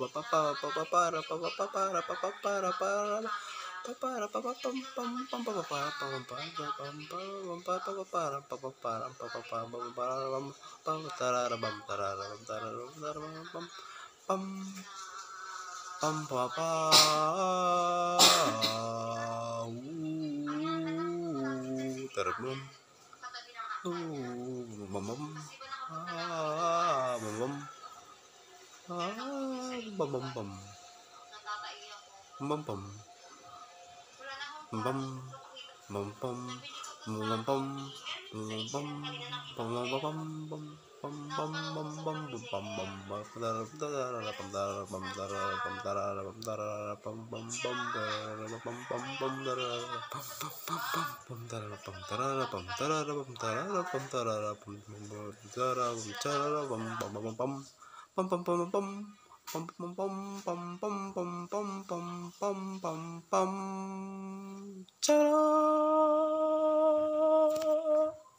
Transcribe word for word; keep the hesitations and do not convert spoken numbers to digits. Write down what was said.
pam pa pa terbum bum bum ah bum bum ah bum bum bum bum bum bum bum bum bum bum bum bum bum bum Bum bum bum bum bum bum bum bum da da da da bum da da bum da da bum da da bum da da bum bum bum da da bum bum bum da da bum bum da da bum da da bum da da bum da da bum da da bum da da bum da da bum bum bum bum bum bum bum bum bum bum bum bum bum bum bum bum bum bum bum cha